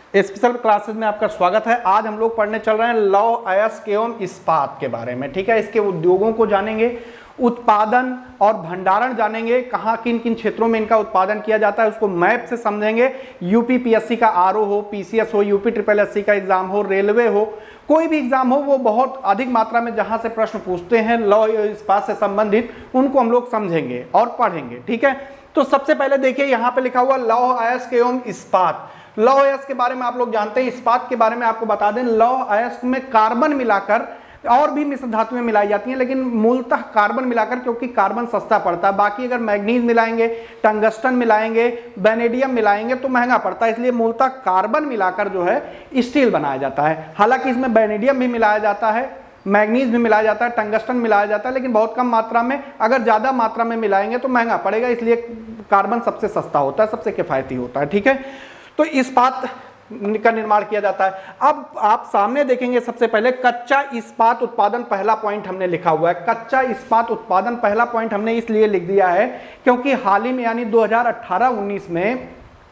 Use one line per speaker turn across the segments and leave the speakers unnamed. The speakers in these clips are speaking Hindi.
स्पेशल क्लासेस में आपका स्वागत है। आज हम लोग पढ़ने चल रहे हैं लौह अयस्क एवं इस्पात के बारे में। ठीक है, इसके उद्योगों को जानेंगे, उत्पादन और भंडारण जानेंगे, कहाँ किन किन क्षेत्रों में इनका उत्पादन किया जाता है उसको मैप से समझेंगे। यूपीपीएससी का आरओ हो, पीसीएस हो, यूपी ट्रिपल एससी का एग्जाम हो, रेलवे हो, कोई भी एग्जाम हो, वो बहुत अधिक मात्रा में जहाँ से प्रश्न पूछते हैं लौह इस्पात से संबंधित, उनको हम लोग समझेंगे और पढ़ेंगे। ठीक है, तो सबसे पहले देखिए यहाँ पे लिखा हुआ लौह अयस्क एवं इस्पात। लौह अयस्क के बारे में आप लोग जानते हैं, इस्पात के बारे में आपको बता दें। लौह अयस्क में कार्बन मिलाकर और भी मिश्र धातुएं मिलाई जाती हैं, लेकिन मूलतः कार्बन मिलाकर, क्योंकि कार्बन सस्ता पड़ता है। बाकी अगर मैग्नीज मिलाएंगे, टंगस्टन मिलाएंगे, वेनेडियम मिलाएंगे तो महंगा पड़ता है, इसलिए मूलतः कार्बन मिलाकर जो है स्टील बनाया जाता है। हालांकि इसमें वेनेडियम भी मिलाया जाता है, मैग्नीज भी मिलाया जाता है, टंगस्टन मिलाया जाता है, लेकिन बहुत कम मात्रा में। अगर ज़्यादा मात्रा में मिलाएंगे तो महंगा पड़ेगा, इसलिए कार्बन सबसे सस्ता होता है, सबसे किफ़ायती होता है। ठीक है, तो इस्पात का निर्माण किया जाता है। अब आप सामने देखेंगे सबसे पहले कच्चा इस्पात उत्पादन, पहला पॉइंट हमने लिखा हुआ है। कच्चा इस्पात उत्पादन पहला पॉइंट हमने इसलिए लिख दिया है क्योंकि हाल ही में यानी 2018-19 में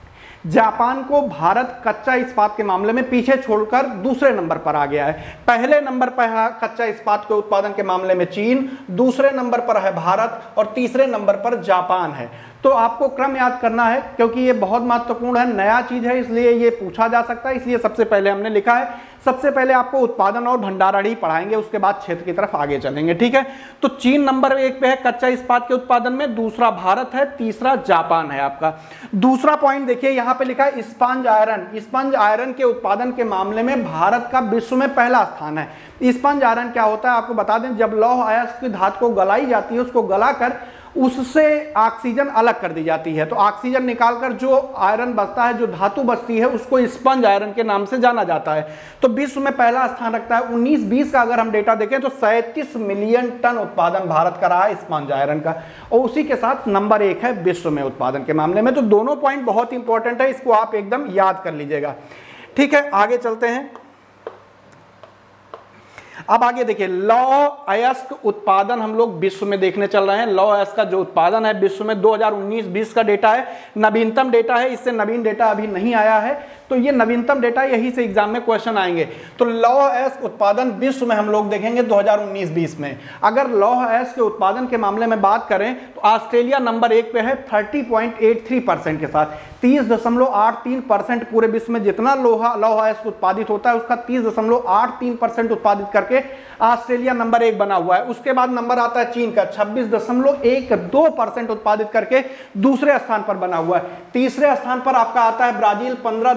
जापान को भारत कच्चा इस्पात के मामले में पीछे छोड़कर दूसरे नंबर पर आ गया है। पहले नंबर पर है कच्चा इस्पात के उत्पादन के मामले में चीन, दूसरे नंबर पर है भारत और तीसरे नंबर पर जापान है। तो आपको क्रम याद करना है क्योंकि ये बहुत महत्वपूर्ण है, नया चीज है, इसलिए ये पूछा जा सकता है, इसलिए सबसे पहले हमने लिखा है। सबसे पहले आपको उत्पादन और भंडारण ही पढ़ाएंगे, उसके बाद क्षेत्र की तरफ आगे चलेंगे। ठीक है, तो चीन नंबर 1 पे है कच्चा इस्पात के उत्पादन में, दूसरा भारत है, तीसरा जापान है आपका। दूसरा पॉइंट देखिए यहाँ पे लिखा है स्पंज आयरन। स्पंज आयरन के उत्पादन के मामले में भारत का विश्व में पहला स्थान है। स्पंज आयरन क्या होता है आपको बता दें, जब लौह अयस्क की धातु को गलाई जाती है, उसको गलाकर उससे ऑक्सीजन अलग कर दी जाती है, तो ऑक्सीजन निकालकर जो आयरन बचता है, जो धातु बचती है, उसको स्पंज आयरन के नाम से जाना जाता है। तो विश्व में पहला स्थान रखता है। 19-20 का अगर हम डेटा देखें तो 37 मिलियन टन उत्पादन भारत का रहा है स्पंज आयरन का, और उसी के साथ नंबर 1 है विश्व में उत्पादन के मामले में। तो दोनों पॉइंट बहुत इंपॉर्टेंट है, इसको आप एकदम याद कर लीजिएगा। ठीक है, आगे चलते हैं। अब आगे देखिए, लौह अयस्क उत्पादन हम लोग विश्व में देखने चल रहे हैं। लौह अयस्क का जो उत्पादन है विश्व में 2019-20 का डेटा है, नवीनतम डेटा है, इससे नवीन डेटा अभी नहीं आया है, तो ये नवीनतम डेटा, यही से एग्जाम में क्वेश्चन आएंगे। तो लौह अयस्क उत्पादन विश्व में हम लोग देखेंगे 2019-20 में। अगर लौह अयस्क के उत्पादन के मामले में बात करें तो ऑस्ट्रेलिया नंबर 1 पे है 30.83% के साथ, 30.83%। पूरे विश्व में जितना लौह अयस्क उत्पादित होता है उसका 30.83% उत्पादित करके ऑस्ट्रेलिया नंबर 1 बना हुआ है। उसके बाद नंबर आता है चीन का 26.12% उत्पादित करके दूसरे स्थान पर बना हुआ है। तीसरे स्थान पर आपका आता है ब्राजील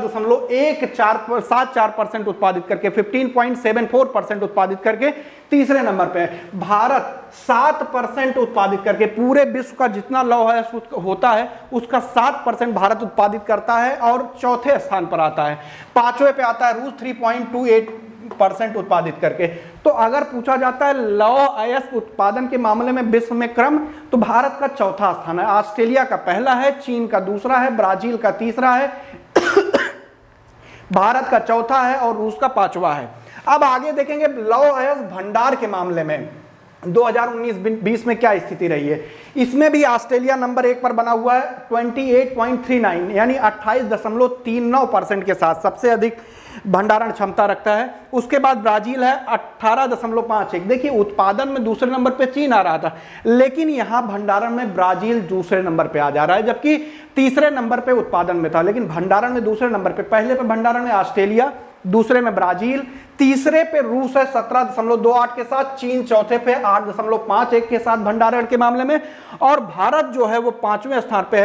15.174% उत्पादित करके, 15.74% उत्पादित करके तीसरे नंबर पे है। भारत 7% उत्पादित करके, पूरे विश्व का जितना लौह अयस्क होता है उसका 7% भारत उत्पादित करता है और चौथे स्थान पर आता है। पांचवें पे आता है रूस 3.28% उत्पादित करके। तो अगर पूछा जाता है लौह अयस्क उत्पादन के मामले में विश्व में क्रम, तो भारत का चौथा स्थान है, ऑस्ट्रेलिया का पहला है, चीन का दूसरा है, ब्राजील का तीसरा है, भारत का चौथा है और रूस का पांचवा है। अब आगे देखेंगे लौह अयस्क भंडार के मामले में 2019-20 में क्या स्थिति रही है। इसमें भी ऑस्ट्रेलिया नंबर 1 पर बना हुआ है 28.39 यानी 28.39% के साथ सबसे अधिक भंडारण क्षमता रखता है। उसके बाद ब्राजील है 18.51। देखिए, उत्पादन में दूसरे नंबर पे चीन आ रहा था, लेकिन यहां भंडारण में ब्राजील दूसरे नंबर पे आ जा रहा है, जबकि तीसरे नंबर पे उत्पादन में था, लेकिन भंडारण में दूसरे नंबर पे। पहले पे भंडारण में ऑस्ट्रेलिया, दूसरे में ब्राजील, तीसरे पे रूस है 17.28 के साथ, चीन चौथे पे 8.51 के साथ भंडारण के मामले में, और भारत जो है वो 5वें स्थान पे है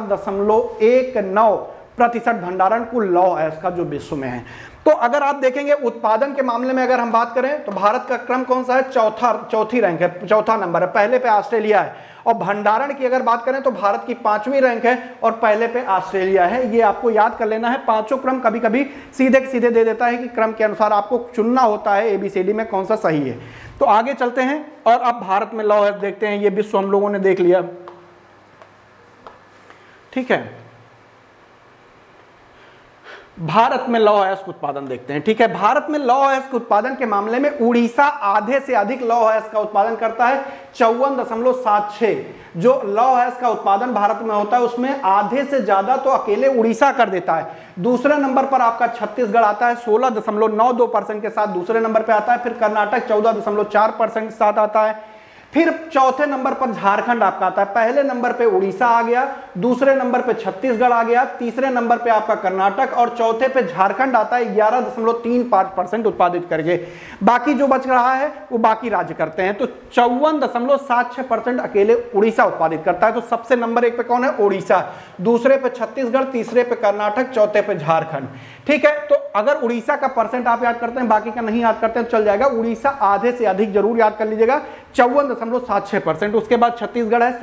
4.19% भंडारण कुल लौह अयस्क का जो विश्व में है। तो अगर आप देखेंगे उत्पादन के मामले में अगर हम बात करें तो भारत का क्रम कौन सा है, चौथी रैंक है, चौथा नंबर है, पहले पे ऑस्ट्रेलिया है। और भंडारण की अगर बात करें तो भारत की 5वीं रैंक है और पहले पे ऑस्ट्रेलिया है। ये आपको याद कर लेना है। पांचों क्रम कभी कभी सीधे सीधे दे देता है कि क्रम के अनुसार आपको चुनना होता है ABCD में कौन सा सही है। तो आगे चलते हैं और अब भारत में लौह अयस्क देखते हैं। ये विश्व हम लोगों ने देख लिया, ठीक है। भारत में लौह अयस्क उत्पादन देखते हैं। ठीक है, भारत में लौह अयस्क उत्पादन के मामले में उड़ीसा आधे से अधिक लौह अयस्क का उत्पादन करता है, 54.76। जो लौह अयस्क का उत्पादन भारत में होता है उसमें आधे से ज्यादा तो अकेले उड़ीसा कर देता है। दूसरे नंबर पर आपका छत्तीसगढ़ आता है 16.92% के साथ दूसरे नंबर पर आता है। फिर कर्नाटक 14.4% के साथ आता है। फिर चौथे नंबर पर झारखंड आपका आता है। पहले नंबर पे उड़ीसा आ गया, दूसरे नंबर पे छत्तीसगढ़ आ गया, तीसरे नंबर पे आपका कर्नाटक और चौथे पे झारखंड आता है 11.35% उत्पादित करके। बाकी जो बच रहा है वो बाकी राज्य करते हैं। तो 54.76% अकेले उड़ीसा उत्पादित करता है। तो सबसे नंबर 1 पे कौन है? उड़ीसा, दूसरे पे छत्तीसगढ़, तीसरे पे कर्नाटक, चौथे पे झारखंड। ठीक है, तो अगर उड़ीसा का परसेंट आप याद करते हैं, बाकी का नहीं याद करते हैं तो चल जाएगा। उड़ीसा आधे से अधिक जरूर याद कर लीजिएगा, 54.76%। उसके बाद छत्तीसगढ़ है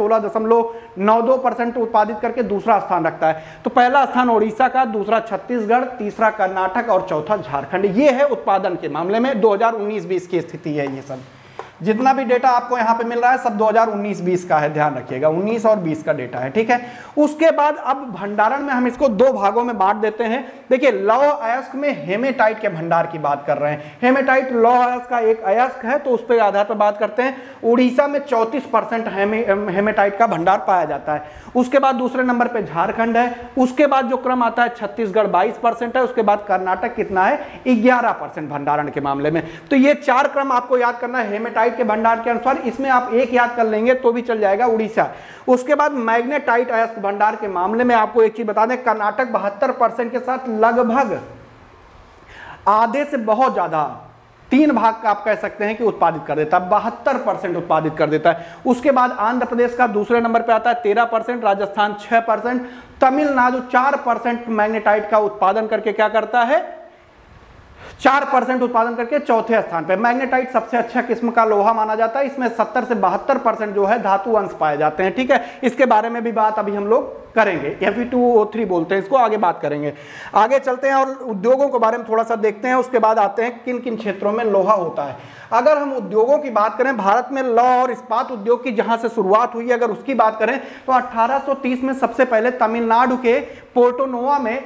16.92% उत्पादित करके दूसरा स्थान रखता है। तो पहला स्थान उड़ीसा का, दूसरा छत्तीसगढ़, तीसरा कर्नाटक और चौथा झारखंड। ये है उत्पादन के मामले में 2019-20 की स्थिति है। ये सब जितना भी डेटा आपको यहाँ पे मिल रहा है सब 2019-20 का है, ध्यान रखिएगा, 19 और 20 का डेटा है। ठीक है, उसके बाद अब भंडारण में हम इसको 2 भागों में बांट देते हैं। देखिए, लौह अयस्क में हेमेटाइट के भंडार की बात कर रहे हैं। हेमेटाइट लौह अयस्क का एक अयस्क है, तो उस पर आधार पर बात करते हैं। उड़ीसा में 34% हेमेटाइट का भंडार पाया जाता है। उसके बाद दूसरे नंबर पर झारखंड है। उसके बाद जो क्रम आता है छत्तीसगढ़ 22% है। उसके बाद कर्नाटक कितना है? 11% भंडारण के मामले में। तो ये 4 क्रम आपको याद करना है हेमेटाइट के भंडार के अनुसार। इसमें आप एक याद कर लेंगे तो भी चल जाएगा, उड़ीसा। उसके बाद मैग्नेटाइट अयस्क भंडार के मामले में आपको एक चीज बता दें, कर्नाटक 72% के साथ लगभग आधे से बहुत ज्यादा 3 भाग का आप कह सकते हैं कि उत्पादित कर देता है, 72% उत्पादित कर देता है। उसके बाद आंध्र प्रदेश का दूसरे नंबर पे आता है 13%, राजस्थान 6%, तमिलनाडु 4% मैग्नेटाइट का उत्पादन करके क्या करता है? 4% उत्पादन करके चौथे स्थान पे। मैग्नेटाइट सबसे अच्छा किस्म का लोहा माना जाता है। इसमें 70 से 72% जो है धातु अंश पाए जाते हैं। ठीक है, इसके बारे में भी बात अभी हम लोग करेंगे। Fe2O3 बोलते हैं इसको, आगे बात करेंगे। आगे चलते हैं और उद्योगों के बारे में थोड़ा सा देखते हैं। उसके बाद आते हैं किन किन क्षेत्रों में लोहा होता है। अगर हम उद्योगों की बात करें, भारत में लौह और इस्पात उद्योग की जहां से शुरुआत हुई, अगर उसकी बात करें तो 1830 में सबसे पहले तमिलनाडु के पोर्टोनोवा में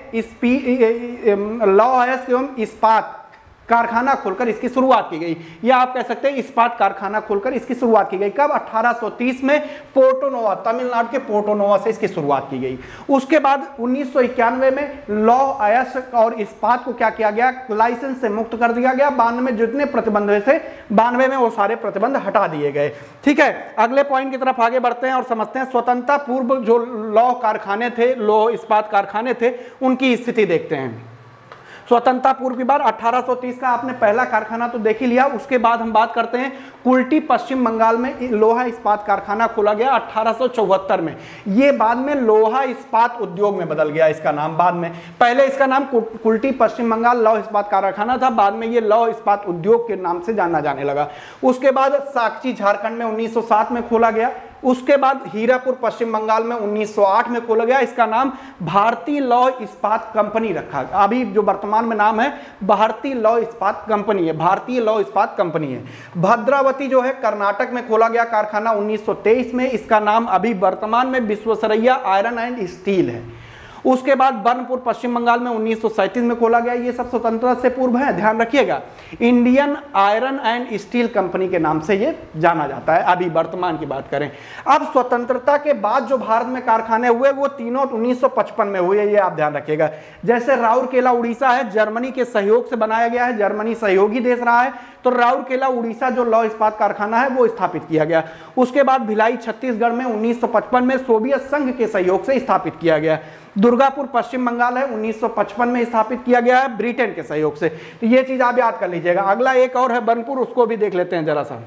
लौह अयस्क एवं इस्पात कारखाना खोलकर इसकी शुरुआत की गई, या आप कह सकते हैं इस्पात कारखाना खोलकर इसकी शुरुआत की गई। कब? 1830 में पोर्टोनोवा, तमिलनाडु के पोर्टोनोवा से इसकी शुरुआत की गई। उसके बाद 1991 में लौह अयस्क और इस्पात को क्या किया गया? लाइसेंस से मुक्त कर दिया गया। 92 में जितने प्रतिबंध थे 92 में वो सारे प्रतिबंध हटा दिए गए। ठीक है, अगले पॉइंट की तरफ आगे बढ़ते हैं और समझते हैं स्वतंत्रता पूर्व जो लौह कारखाने थे, लौह इस्पात कारखाने थे, उनकी स्थिति देखते हैं। स्वतंत्रता पूर्व की बार 1830 का आपने पहला कारखाना तो देख ही लिया। उसके बाद हम बात करते हैं कुल्टी, पश्चिम बंगाल में लोहा इस्पात कारखाना खोला गया 1874 में। ये बाद में लोहा इस्पात उद्योग में बदल गया इसका नाम। बाद में पहले इसका नाम कुल्टी पश्चिम बंगाल लौह इस्पात कारखाना था, बाद में ये लौह इस्पात उद्योग के नाम से जाना जाने लगा। उसके बाद साकची झारखंड में 1907 में खोला गया। उसके बाद हीरापुर पश्चिम बंगाल में 1908 में खोला गया। इसका नाम भारतीय लौह इस्पात कंपनी रखा। अभी जो वर्तमान में नाम है भारतीय लौह इस्पात कंपनी है, भारतीय लौह इस्पात कंपनी है। भद्रावती जो है कर्नाटक में खोला गया कारखाना 1923 में। इसका नाम अभी वर्तमान में विश्वेश्वरैया आयरन एंड स्टील है। उसके बाद बर्नपुर पश्चिम बंगाल में 1937 में खोला गया। ये सब स्वतंत्रता से पूर्व है, ध्यान रखिएगा। Indian iron and steel company के नाम से ये जाना जाता है अभी वर्तमान की बात करें। अब स्वतंत्रता के बाद जो भारत में कारखाने हुए वो तीनों 1955 में हुए, ये आप ध्यान रखिएगा। जैसे राउरकेला उड़ीसा है, जर्मनी के सहयोग से बनाया गया है, जर्मनी सहयोगी देश रहा है, तो राउरकेला उड़ीसा जो लौह इस्पात कारखाना है वो स्थापित किया गया। उसके बाद भिलाई छत्तीसगढ़ में 1955 में सोवियत संघ के सहयोग से स्थापित किया गया। दुर्गापुर पश्चिम बंगाल है, 1955 में स्थापित किया गया है ब्रिटेन के सहयोग से। तो ये चीज आप याद कर लीजिएगा। अगला एक और है बर्नपुर, उसको भी देख लेते हैं जरा सा।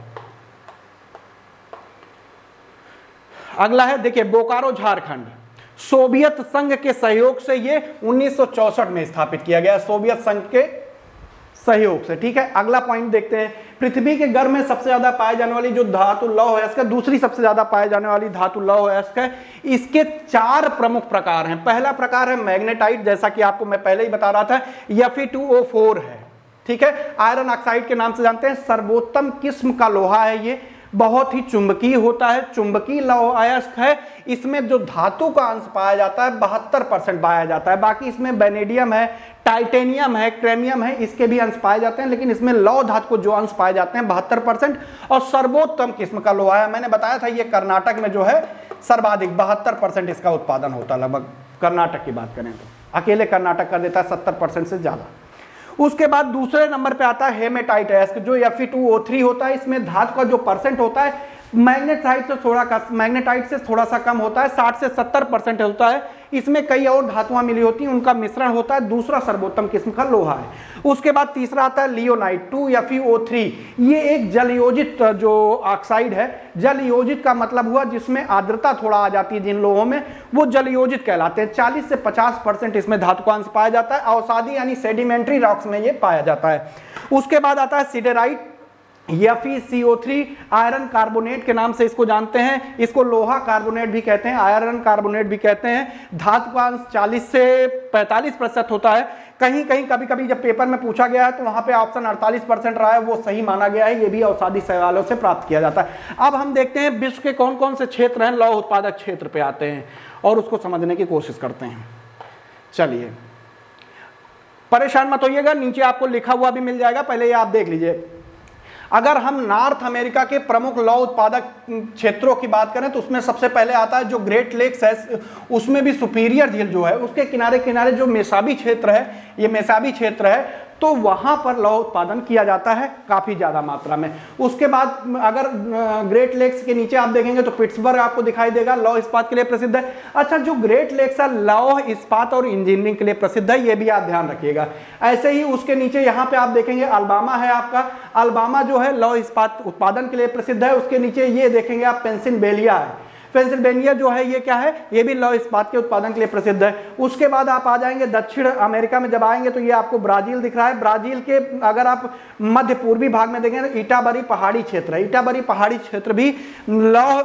अगला है देखिए बोकारो झारखंड, सोवियत संघ के सहयोग से ये 1964 में स्थापित किया गया, सोवियत संघ के सहयोग से। ठीक है, अगला पॉइंट देखते हैं। पृथ्वी के गर्भ में सबसे ज्यादा पाए जाने वाली जो धातु लौह अयस्क है, दूसरी सबसे ज्यादा पाए जाने वाली धातु लौह अयस्क है। इसके 4 प्रमुख प्रकार हैं। पहला प्रकार है मैग्नेटाइट, जैसा कि आपको मैं पहले ही बता रहा था, Fe2O4 है। ठीक है, आयरन ऑक्साइड के नाम से जानते हैं। सर्वोत्तम किस्म का लोहा है ये, बहुत ही चुंबकीय होता है, चुंबकीय लौह अयस्क है। इसमें जो धातु का अंश पाया जाता है 72% पाया जाता है। बाकी इसमें वेनेडियम है, टाइटेनियम है, क्रेमियम है, इसके भी अंश पाए जाते हैं, लेकिन इसमें लौह धातु को जो अंश पाए जाते हैं 72%, और सर्वोत्तम किस्म का लोहा है, मैंने बताया था ये कर्नाटक में जो है सर्वाधिक 72% इसका उत्पादन होता है लगभग, कर्नाटक की बात करें तो अकेले कर्नाटक कर देता है 70% से ज्यादा। उसके बाद दूसरे नंबर पे आता है हेमेटाइट अयस्क जो Fe2O3 होता है, इसमें धातु का जो परसेंट होता है मैग्नेटाइट से थोड़ा सा कम होता है, 60 से 70% होता है, इसमें कई और धातुआं मिली होती हैं, उनका मिश्रण होता है, दूसरा सर्वोत्तम किस्म का लोहा है। उसके बाद तीसरा आता है लियोनाइट 2Fe03, ये एक जलयोजित जो ऑक्साइड है, जलयोजित का मतलब हुआ जिसमें आर्द्रता थोड़ा आ जाती है जिन लोहों में, वो जलयोजित कहलाते हैं। 40 से 50% इसमें धातु का अंश पाया जाता है, अवसादी यानी सेडिमेंट्री रॉक्स में ये पाया जाता है। उसके बाद आता है सिडेराइट FeCO3, आयरन कार्बोनेट के नाम से इसको जानते हैं, इसको लोहा कार्बोनेट भी कहते हैं, आयरन कार्बोनेट भी कहते हैं। धातु का अंश 40 से 45% होता है, कहीं कहीं कभी कभी जब पेपर में पूछा गया है तो वहां पे ऑप्शन 48% रहा है, वो सही माना गया है, ये भी अवसादी शैवालों से प्राप्त किया जाता है। अब हम देखते हैं विश्व के कौन कौन से क्षेत्र हैं लौह उत्पादक क्षेत्र पे आते हैं और उसको समझने की कोशिश करते हैं। चलिए, परेशान मत होइएगा, नीचे आपको लिखा हुआ भी मिल जाएगा, पहले ये आप देख लीजिए। अगर हम नॉर्थ अमेरिका के प्रमुख लौह उत्पादक क्षेत्रों की बात करें तो उसमें सबसे पहले आता है जो ग्रेट लेक्स है, उसमें भी सुपीरियर झील जो है उसके किनारे किनारे जो मेसाबी क्षेत्र है, ये मेसाबी क्षेत्र है, तो वहां पर लौह उत्पादन किया जाता है काफी ज्यादा मात्रा में। उसके बाद अगर ग्रेट लेक्स के नीचे आप देखेंगे तो पिट्सबर्ग आपको दिखाई देगा, लौह इस्पात के लिए प्रसिद्ध है। अच्छा, जो ग्रेट लेक्स है लौह इस्पात और इंजीनियरिंग के लिए प्रसिद्ध है, ये भी आप ध्यान रखिएगा। ऐसे ही उसके नीचे यहाँ पे आप देखेंगे अल्बामा है आपका, अल्बामा जो है लौह इस्पात उत्पादन के लिए प्रसिद्ध है। उसके नीचे ये देखेंगे आप पेंसिल्वेनिया है, पेंसिल्वेनिया जो है ये क्या है, ये भी लौह इस्पात के उत्पादन के लिए प्रसिद्ध है। उसके बाद आप आ जाएंगे दक्षिण अमेरिका में, जब आएंगे तो ये आपको ब्राजील दिख रहा है। ब्राजील के अगर आप मध्य पूर्वी भाग में देखें तो इटाबरी पहाड़ी क्षेत्र है, इटाबरी पहाड़ी क्षेत्र भी लौह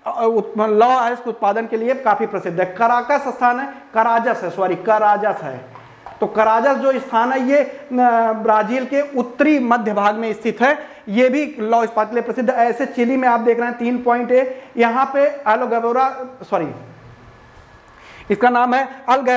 अयस्क उत्पादन के लिए काफी प्रसिद्ध है। कराकस स्थान है, कराजस है, तो कराजस जो स्थान है ये ब्राजील के उत्तरी मध्य भाग में स्थित है, ये भी लौह इस्पात के लिए प्रसिद्ध है। ऐसे चिली में आप देख रहे हैं 3 पॉइंट है, यहाँ पे इसका नाम है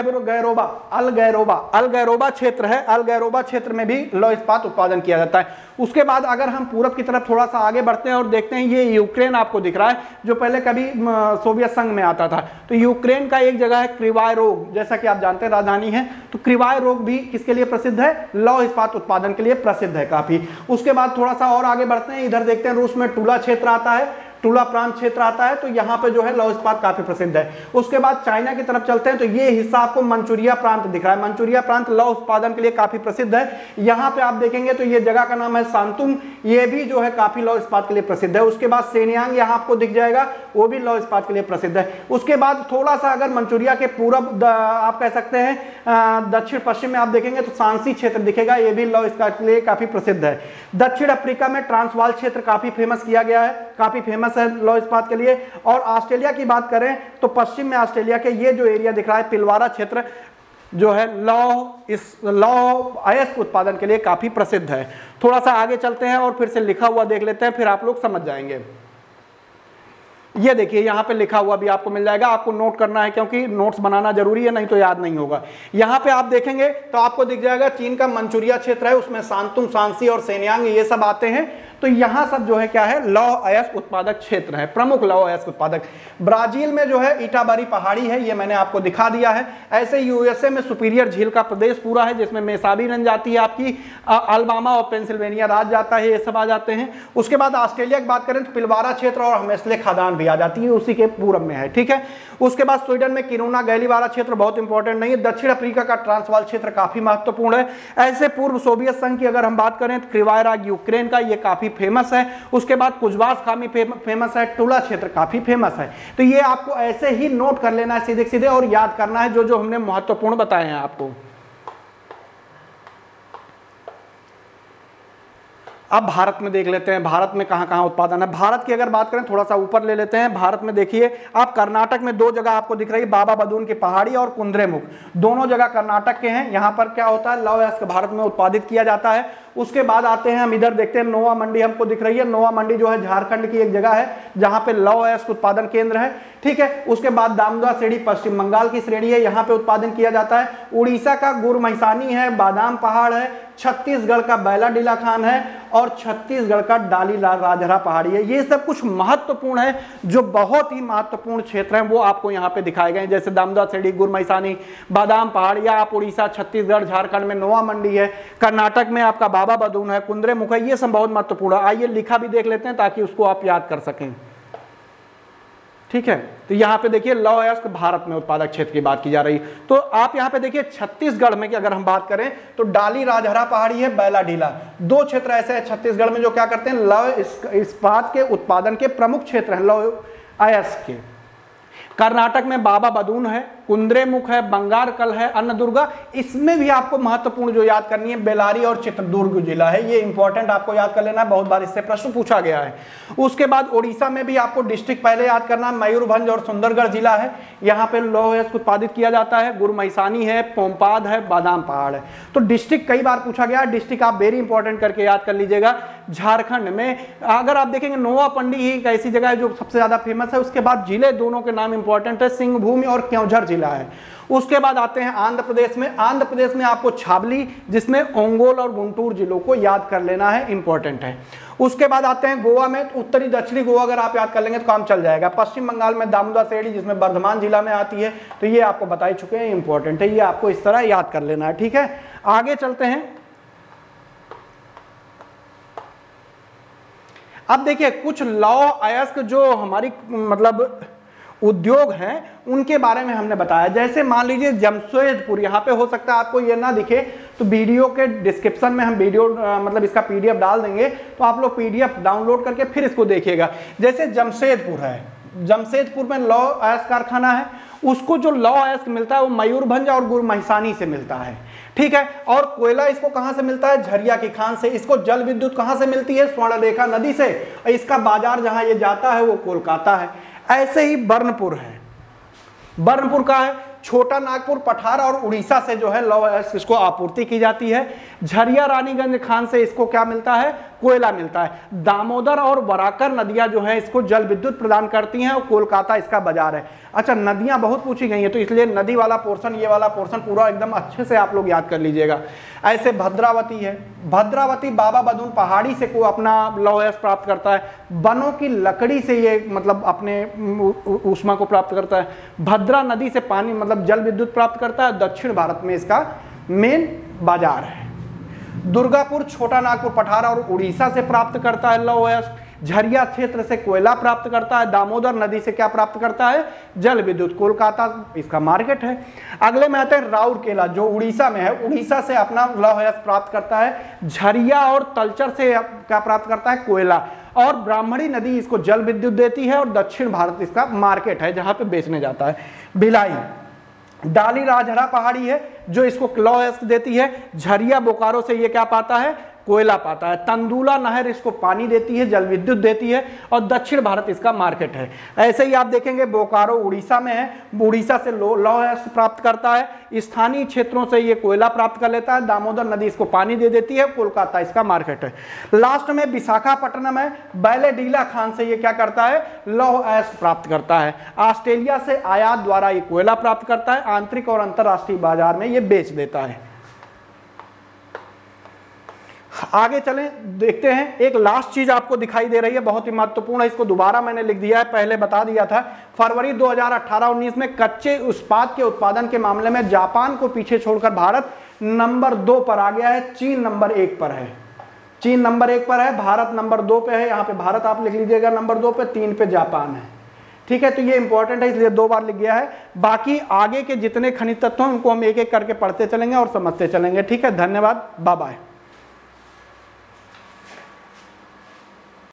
अलगैरोबा क्षेत्र है, अलगैरोबा क्षेत्र में भी लौह इस्पात उत्पादन किया जाता है। उसके बाद अगर हम पूरब की तरफ थोड़ा सा आगे बढ़ते हैं और देखते हैं, ये यूक्रेन आपको दिख रहा है जो पहले कभी सोवियत संघ में आता था, तो यूक्रेन का एक जगह है क्रिवाय रोग, जैसा कि आप जानते हैं राजधानी है, तो क्रिवाय रोग भी किसके लिए प्रसिद्ध है, लौह इस्पात उत्पादन के लिए प्रसिद्ध है काफी। उसके बाद थोड़ा सा और आगे बढ़ते हैं, इधर देखते हैं रूस में टूला क्षेत्र आता है, टूला प्रांत क्षेत्र आता है, तो यहाँ पे जो है लौह इस्पात काफी प्रसिद्ध है। उसके बाद चाइना की तरफ चलते हैं तो ये हिस्सा आपको मंचूरिया प्रांत दिख रहा है, मंचूरिया प्रांत लौह उत्पादन के लिए काफी प्रसिद्ध है। यहाँ पे आप देखेंगे तो ये जगह का नाम है सांतुम, ये भी जो है काफी लौह इस्पात के लिए प्रसिद्ध है। उसके बाद सेनियांग यहाँ आपको दिख जाएगा, वो भी लौह इस्पात के लिए प्रसिद्ध है। उसके बाद थोड़ा सा अगर मंचूरिया के पूरब आप कह सकते हैं दक्षिण पश्चिम में आप देखेंगे तो सांसी क्षेत्र दिखेगा, ये भी लौह इस्पात के लिए काफी प्रसिद्ध है। दक्षिण अफ्रीका में ट्रांसवाल क्षेत्र काफी फेमस किया गया है, काफी फेमस है लौह इस्पात के लिए। और ऑस्ट्रेलिया की बात करें तो पश्चिम में ऑस्ट्रेलिया के ये जो एरिया दिख रहा है पिलवारा क्षेत्र जो है लौह अयस्क उत्पादन के लिए काफी प्रसिद्ध है। थोड़ा सा आगे चलते हैं और फिर से लिखा हुआ देख लेते हैं, फिर आप लोग समझ जाएंगे। ये देखिए यहाँ पे लिखा हुआ भी आपको मिल जाएगा, आपको नोट करना है क्योंकि नोट्स बनाना जरूरी है, नहीं तो याद नहीं होगा। यहाँ पे आप देखेंगे तो आपको दिख जाएगा चीन का मंचूरिया क्षेत्र है, उसमें सांतुम, सांसी और सेनियांग ये सब आते हैं, तो यहाँ सब जो है क्या है, लौह अयस्क उत्पादक क्षेत्र है, प्रमुख लौह अयस्क उत्पादक। ब्राजील में जो है इटाबरी पहाड़ी है, ये मैंने आपको दिखा दिया है। ऐसे यूएसए में सुपीरियर झील का प्रदेश पूरा है जिसमें मेसाबी रन जाती है आपकी, अल्बामा और पेंसिल्वेनिया राज जाता है, ये सब आ जाते हैं। उसके बाद ऑस्ट्रेलिया की बात करें तो पिलवारा क्षेत्र और हमेसले खदान भी आ जाती है, उसी के पूरब में है, ठीक है। उसके बाद स्वीडन में किरूना गैलीवाला क्षेत्र बहुत इंपॉर्टेंट नहीं है। दक्षिण अफ्रीका का ट्रांसवाल क्षेत्र काफी महत्वपूर्ण है। ऐसे पूर्व सोवियत संघ की अगर हम बात करें तो क्रिवाय राग यूक्रेन का ये काफी फेमस है। उसके बाद कुजबास खामी फेमस है, टूला क्षेत्र काफी फेमस है। तो ये आपको ऐसे ही नोट कर लेना है सीधे सीधे और याद करना है जो जो हमने महत्वपूर्ण बताए हैं आपको। अब भारत में देख लेते हैं, भारत में कहाँ कहाँ उत्पादन है। भारत की अगर बात करें, थोड़ा सा ऊपर ले लेते हैं। भारत में देखिए आप, कर्नाटक में 2 जगह आपको दिख रही है, बाबा बदून की पहाड़ी और कुद्रेमुख, दोनों जगह कर्नाटक के हैं। यहाँ पर क्या होता है, लौह अयस्क भारत में उत्पादित किया जाता है। उसके बाद आते हैं हम इधर, देखते हैं नोवा मंडी हमको दिख रही है। नोवा मंडी जो है झारखंड की एक जगह है जहाँ पे लौह अयस्क उत्पादन केंद्र है, ठीक है। उसके बाद दामोदर श्रेणी पश्चिम बंगाल की श्रेणी है, यहाँ पे उत्पादन किया जाता है। उड़ीसा का गुरमहिसानी है, बादाम पहाड़ है, छत्तीसगढ़ का बैलाडीला खान है और छत्तीसगढ़ का डाली राजहरा पहाड़ी है। ये सब कुछ महत्वपूर्ण है, जो बहुत ही महत्वपूर्ण क्षेत्र हैं वो आपको यहाँ पे दिखाए गए, जैसे दामोदर श्रेणी, गुरमहिसानी, बादाम पहाड़, या आप उड़ीसा, छत्तीसगढ़, झारखंड में नोवा मंडी है, कर्नाटक में आपका बाबा बदून है, कुद्रेमुख है। ये सब बहुत महत्वपूर्ण है। आइए लिखा भी देख लेते हैं ताकि उसको आप याद कर सकें, ठीक है। तो यहाँ पे देखिए लौह अयस्क भारत में उत्पादक क्षेत्र की बात की जा रही है। तो आप यहाँ पे देखिए छत्तीसगढ़ में कि अगर हम बात करें तो डाली राजहरा पहाड़ी है, बैलाडीला, 2 क्षेत्र ऐसे हैं छत्तीसगढ़ में जो क्या करते हैं, लौह इस्पात के उत्पादन के प्रमुख क्षेत्र हैं लौह अयस्क के। कर्नाटक में बाबा बदून है, कुद्रेमुख है, बंगारकल है, अन्नदुर्गा। इसमें भी आपको महत्वपूर्ण जो याद करनी है, बेलारी और चित्रदुर्ग जिला है। ये इंपॉर्टेंट आपको याद कर लेना है, बहुत बार इससे प्रश्न पूछा गया है। उसके बाद ओडिशा में भी आपको डिस्ट्रिक्ट पहले याद करना है, मयूरभंज और सुंदरगढ़ जिला है, यहाँ पे लौह अयस्क उत्पादित किया जाता है। गुरमहिसानी है, पोमपाद है, बादाम पहाड़ है। तो डिस्ट्रिक्ट कई बार पूछा गया है, डिस्ट्रिक्ट आप वेरी इंपॉर्टेंट करके याद कर लीजिएगा। झारखंड में अगर आप देखेंगे नोवापंडी ही एक ऐसी जगह है जो सबसे ज्यादा फेमस है। उसके बाद जिले दोनों के नाम इंपॉर्टेंट है, सिंहभूम और क्योंझर जिला है। उसके बाद आते हैं आंध्र प्रदेश में। आंध्र प्रदेश में आपको छावली, जिसमें ओंगोल और गुंटूर जिलों को याद कर लेना है, इंपॉर्टेंट है। उसके बाद आते हैं गोवा में, उत्तरी दक्षिणी गोवा अगर आप याद कर लेंगे तो काम चल जाएगा। पश्चिम बंगाल में दामोदर श्रेणी, जिसमें बर्धमान जिला में आती है, तो ये आपको बता ही चुके हैं, इंपॉर्टेंट है, ये आपको इस तरह याद कर लेना है, ठीक है। आगे चलते हैं। अब देखिए कुछ लौह अयस्क जो हमारी मतलब उद्योग हैं उनके बारे में हमने बताया। जैसे मान लीजिए जमशेदपुर, यहाँ पे हो सकता है आपको ये ना दिखे तो वीडियो के डिस्क्रिप्शन में हम वीडियो मतलब इसका पीडीएफ डाल देंगे, तो आप लोग पीडीएफ डाउनलोड करके फिर इसको देखिएगा। जैसे जमशेदपुर है, जमशेदपुर में लौह अयस्क कारखाना है, उसको जो लौह अयस्क मिलता है वो मयूरभंज और गुरमहिसानी से मिलता है, ठीक है। और कोयला इसको कहां से मिलता है, झरिया की खान से। इसको जल विद्युत कहां से मिलती है, स्वर्णरेखा नदी से। इसका बाजार जहां ये जाता है वो कोलकाता है। ऐसे ही बर्नपुर है, बर्नपुर का है, छोटा नागपुर, पठार और उड़ीसा से जो है लौह अयस्क इसको आपूर्ति की जाती है। झरिया रानीगंज खान से इसको क्या मिलता है, कोयला मिलता है। दामोदर और बराकर नदियां जो है इसको जल विद्युत प्रदान करती हैं और कोलकाता इसका बाजार है। अच्छा, नदियां बहुत पूछी गई हैं तो इसलिए नदी वाला पोर्शन, ये वाला पोर्शन पूरा एकदम अच्छे से आप लोग याद कर लीजिएगा। ऐसे भद्रावती है, भद्रावती बाबा बदून पहाड़ी से को अपना लौह अयस्क प्राप्त करता है। बनों की लकड़ी से ये मतलब अपने ऊष्मा को प्राप्त करता है। भद्रा नदी से पानी मतलब जल विद्युत प्राप्त करता है। दक्षिण भारत में इसका मेन बाजार है। दुर्गापुर, छोटा नागपुर, पठार और उड़ीसा से प्राप्त करता है लौह अयस्क। झरिया क्षेत्र से कोयला प्राप्त करता है। दामोदर नदी से क्या प्राप्त करता है, जल विद्युत। कोलकाता इसका मार्केट है। अगले में आते हैं राउरकेला, जो उड़ीसा में है, उड़ीसा से अपना लौह अयस्क प्राप्त करता है। झरिया और तलचर से क्या प्राप्त करता है, कोयला। और ब्राह्मणी नदी इसको जल विद्युत देती है और दक्षिण भारत इसका मार्केट है जहां पे बेचने जाता है। भिलाई, डाली राजहरा पहाड़ी है जो इसको लौह अयस्क देती है। झरिया बोकारो से ये क्या पाता है, कोयला पाता है। तंदुला नहर इसको पानी देती है, जल विद्युत देती है और दक्षिण भारत इसका मार्केट है। ऐसे ही आप देखेंगे बोकारो उड़ीसा में है, उड़ीसा से लौह अयस्क प्राप्त करता है। स्थानीय क्षेत्रों से ये कोयला प्राप्त कर लेता है। दामोदर नदी इसको पानी दे देती है। कोलकाता इसका मार्केट है। लास्ट में विशाखापट्टनम है, बैलाडीला खान से ये क्या करता है, लौह अयस्क प्राप्त करता है। ऑस्ट्रेलिया से आयात द्वारा ये कोयला प्राप्त करता है। आंतरिक और अंतरराष्ट्रीय बाजार में ये बेच देता है। आगे चलें, देखते हैं। एक लास्ट चीज आपको दिखाई दे रही है, बहुत ही महत्वपूर्ण है, इसको दोबारा मैंने लिख दिया है, पहले बता दिया था। फरवरी 2018-19 में कच्चे इस्पात के उत्पादन के मामले में जापान को पीछे छोड़कर भारत नंबर 2 पर आ गया है। चीन नंबर 1 पर है। चीन नंबर 1 पर है, भारत नंबर 2 पे है। यहाँ पे भारत आप लिख लीजिएगा नंबर 2 पे, 3 पे जापान है, ठीक है। तो ये इंपॉर्टेंट है इसलिए 2 बार लिख गया है। बाकी आगे के जितने खनिज तत्व हैं उनको हम एक एक करके पढ़ते चलेंगे और समझते चलेंगे, ठीक है। धन्यवाद, बाय बाय।